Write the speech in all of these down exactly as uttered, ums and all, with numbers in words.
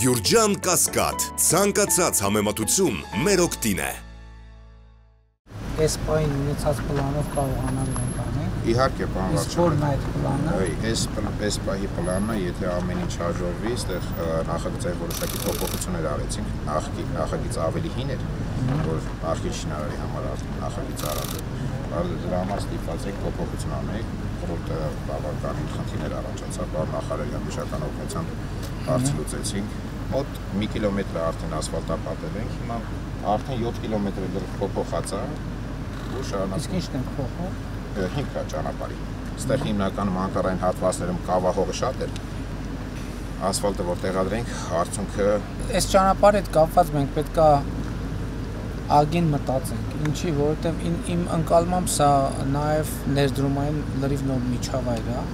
Գյուրջան Կասկադ, ցանկացած համեմատություն մեր օգտին է։ Այս պահին ունեցած պլանով կարողանալ ենք անենք։ Իհարկե, պարոն Իսկ ո՞րն է այդ պլանը։ Այս այս պահի պլանը, եթե ամեն ինչ հաջողվի, այստեղ նախագծային որոշակի փոփոխություններ արեցինք։ Նախագիծ նախագիծը ավելի հին էր, որ նախագիծ շինարարի համար նախագիծ արել։ Դրա համար ստիպված եք փոփոխություն անենք, որտեղ բավականին խնդիրներ առաջացավ, բար նախարարյան մշակական օգնությամբ հարցը լուծեցինք։ Մոտ մի կիլոմետր արդեն ասֆալտապատել ենք, հիմա արդեն յոթ կիլոմետր դեռ փոփոխած է ու շարունակում։ Իսկ ի՞նչն ենք փոխում։ Հիմք կա ճանապարհի։ Այստեղ հիմնականում անտառային հատվածներում կավահողը շատ էր։ Ասֆալտը որ տեղադրենք, արդյունքը այս ճանապարհի հետ կապված մենք պետքա ագին մտածենք։ Ինչի, որովհետև իմ ընկալմամբ սա նաև ներդրումային լրիվ նոր միջավայր է,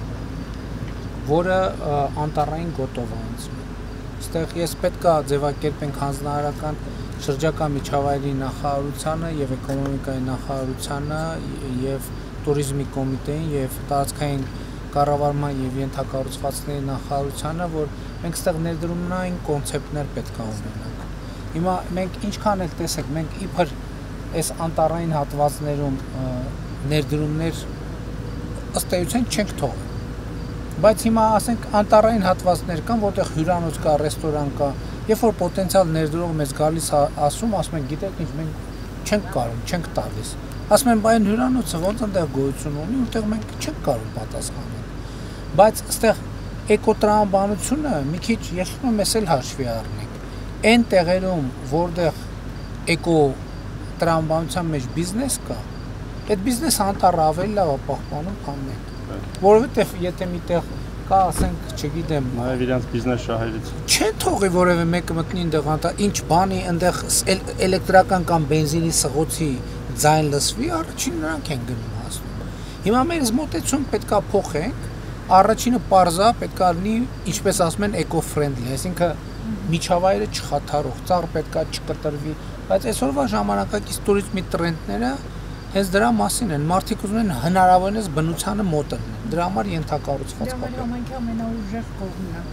որը անտառային գոտով է անցնում։ Այստեղ ես պետքա ձևակերպենք հանձնարարական շրջակա միջավայրի նախարարությանը եւ էկոնոմիկայի նախարարությանը եւ տուրիզմի կոմիտեին եւ տարածքային կառավարման եւ ենթակառուցվածքների նախարարությանը, որ մենք այստեղ ներդրումային կոնցեպտներ պետք է ունենանք։ Հիմա մենք ինչքան էլ տեսեք, մենք իբր այս անտառային հատվածներում ներդրումներ ըստ էության չենք թողել։ Բայց հիմա ասենք անտառային հատվածներ կան, որտեղ հյուրանոց կա, ռեստորան կա, երբ որ պոտենցիալ ներդրող մեզ գալիս ասում, ասում են, գիտեք ինչ, մենք չենք կարող, չենք տալիս։ Ասում են, բայց հյուրանոցը ոնց այնտեղ գոյություն ունի, որտեղ մենք չենք կարող պատասխանել։ Բայց այստեղ էկոտրամաբանությունը մի քիչ ես ուզում եմ էս էլ հաշվի առնենք։ Այն տեղերում, որտեղ էկո տրամաբանության մեջ բիզնես կա, այդ բիզնեսը անտառը ավելի լավ է պահպանում, քան մենք։ Որովհետև եթե միտեղ կա, ասենք, չգիտեմ, նաև իրենց բիզնես շահերից չեն թողի որևէ մեկը մտնի այնտեղ անտառ, ինչ բանի այնտեղ էլեկտրական կամ բենզինի սղոցի ձայն լսվի, առաջին նրանք են գնում հասնում։ Հիմա մեր մոտեցում պետքա փոխենք, առաջինը պարզա պետքա լինի, ինչպես ասում են, էկո-ֆրենդլի, այսինքն միջավայրը չխաթարող, ծառ պետքա չկտրվի, բայց այսօրվա ժամանակակից տուրիզմի տրենդները հենց դրա մասին են, մարդիկ ուզում են հնարավորինս բնությանը մոտ լինեն, դրա համար ենթակառուցված կապ։ Ժամանակի ամենաուժեղ կողմն է,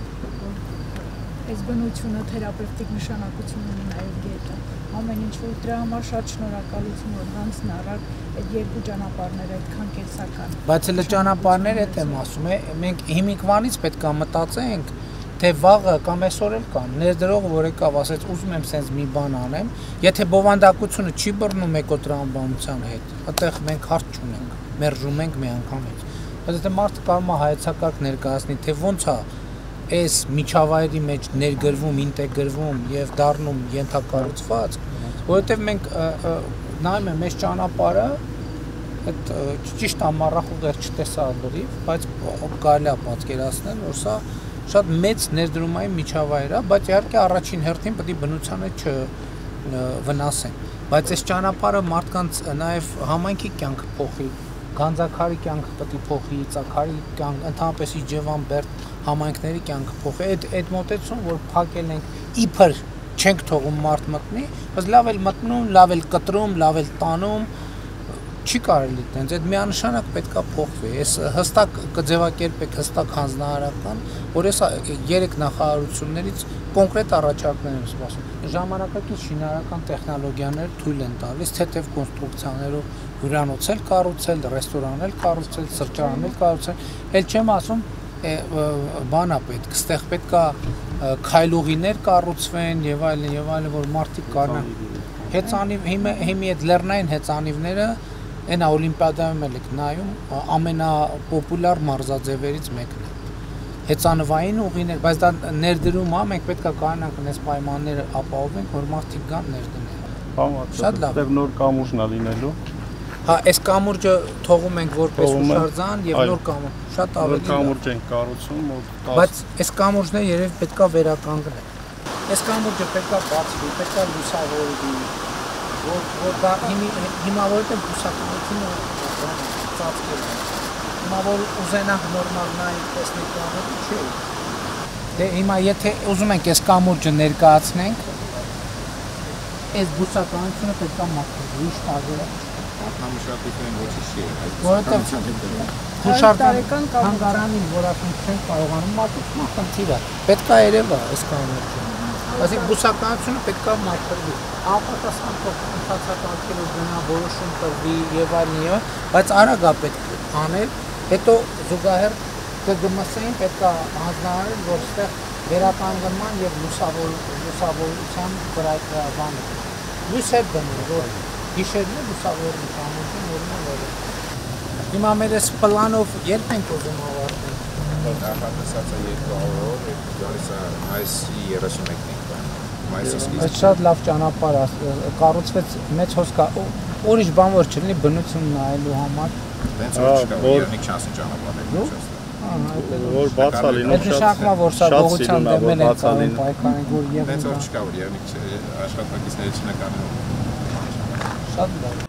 այս բնությունը թերապևտիկ նշանակություն ունի նաև գետը, ամեն ինչ որ դրա համար շատ շնորհակալություն որ հանցն առար այդ երկու ճանապարհները այդքան կենսական։ Բայց հենց ճանապարհները այդ եմ ասում, մենք հիմիկվանից պետք է մտածենք, թե վաղը կամ այսօր էլ կան ներդրողը որ եկավ ասեց ուզում եմ սենց մի բան անեմ, եթե բովանդակությունը չի բռնում էկոտրամաբանության հետ, այդտեղ մենք հարց չունենք, մերժում ենք մի անգամից։ Բայց եթե մարդը կարող է հայեցակարգ ներկայացնի, թե ոնց է այս միջավայրի մեջ ներգրվում, ինտեգրվում եւ դառնում ենթակառուցված, որովհետեւ մենք նայում ենք այս ճանապարհը, այդ ճիշտ ամառախուղեր չտեսա լրիվ, բայց կարելի է պատկերացնել, որ սա շատ մեծ ներդրումային միջավայր է, բայց իհարկե առաջին հերթին պետք է բնությանը չվնասեն։ Բայց այս ճանապարհը մարդկանց նաև համայնքի կյանքը փոխի, գանձակարի կյանքը պետք է փոխի, ծակարի կյանք, ընդհանրապես Իջևան, Բերդ համայնքների կյանքը փոխի։ Այդ այդ մոտեցում, որ փակել ենք, իբր չենք թողում մարդ մտնի, բայց լավ էլ մտնում, լավ էլ կտրում, լավ էլ տանում, չի կարելի տենց, այդ միանշանակ պետքա փոխվի, ես հստակ կձևակերպեք հստակ հանձնարարական, որ ես երեք նախարարություններից կոնկրետ առաջարկներ եմ սպասում, ժամանակակից շինարարական տեխնոլոգիաներ թույլ են տալիս, թեթև կոնստրուկցիաներով հյուրանոց էլ կառուցել, ռեստորան էլ կառուցել, սրճարան էլ կառուցել, էլ չեմ ասում բան է պետք, ստեղ պետքա քայլուղիներ կառուցվեն եւ այլն եւ այլն, որ մարդիկ կարողան հեծանիվ հիմի այդ լեռնային հեծանիվները Այն օլիմպիադայում էլ եք նայում ամենապոպուլյար մարզաձևերից մեկն է։ Հեծանվային ուղիներ, բայց դա ներդրում է, մենք պետք է կարողանանք այս պայմանները ապահովենք, որ մարդիկ գան ներդնեն։ Շատ լավ։ Այստեղ նոր կամուրջն է լինելու։ Հա, այս կամուրջը թողում ենք որպես հուշարձան եւ նոր կամուրջ, շատ ավելի կամուրջ ենք կառուցում, բայց այս կամուրջն է երևի պետքա վերականգնել։ Այս կամուրջը պետքա բացվի, պետքա լուսավորվի, որ դա հիմա որտեղ բուսականությունը ծածկել է, հիմա որ ուզենանք նորմալ նայել տեսնել կամուրջը չի։ Դե հիմա եթե ուզում ենք այս կամուրջը ներկայացնենք, այս բուսականությունը պետք է մաքրել, ուրիշ տարբեր է։ Համշապիկային ոչինչ չի, որովհետև հուշարձան հանգարանին, որ ասում չեն կարողանում մատուցել, խնդիր է։ Պետք է երևա այս կամուրջը։ Այսինքն բուսականությունը պետք է մաքրվի։ Արտասան փոխանցածակարգերով գնա որոշում տրվի եւ այլն եւ բայց արագ է պետք անել, հետո զուգահեռ ԿԳՄՍ-ին պետք է հանձնարարել, որ այստեղ վերականգնման եւ լուսավոր լուսավորության վրա բան լույս է դնում, որ գիշերն է լուսավորում ամենին նորմալ է։ Հիմա մեր այս պլանով երբ ենք ուզում ավարտել։ Նախատեսած է երկու օր, գալիս է մայիսի երեսունմեկին։ Մայիսի սկիզբին։ Այդ շատ լավ ճանապարհ է, կառուցվեց մեծ հոսքա, ուրիշ բան որ չլինի բնություն նայելու համար։ Դենց որ չկա, երնիկ չանցին ճանապարհներ չես։ Որ բաց է լինում շատ նշանակում է, որ սա գողության դեմել է կարող պայքարել, որ եւ դենց որ չկա, որ երնիկ աշխատակիցները չնկարեն։ Շատ լավ։